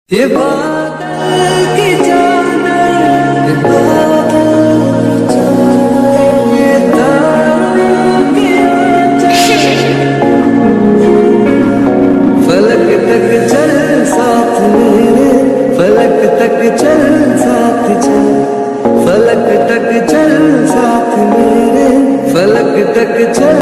ये बादल की चादर, ये बादल की चादर, ये तारों की आंचल, फलक तक चल साथ मेरे, फलक तक चल साथ चल, फलक तक चल साथ मेरे, फलक तक चल।